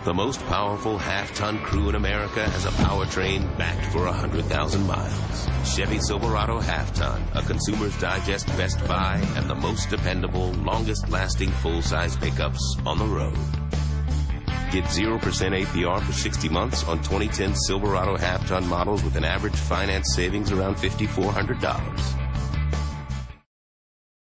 The most powerful half-ton crew in America has a powertrain backed for 100,000 miles. Chevy Silverado Half-Ton, a Consumer's Digest Best Buy, and the most dependable, longest-lasting full-size pickups on the road. Get 0% APR for 60 months on 2010 Silverado Half-Ton models with an average finance savings around $5,400.